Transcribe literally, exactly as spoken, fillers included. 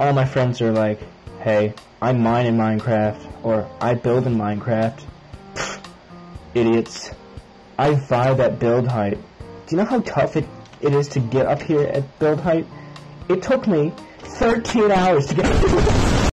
all my friends are like, hey, I mine in Minecraft, or I build in Minecraft. Pfft, idiots. I vibe at build height. Do you know how tough it, it is to get up here at build height? It took me thirteen hours to get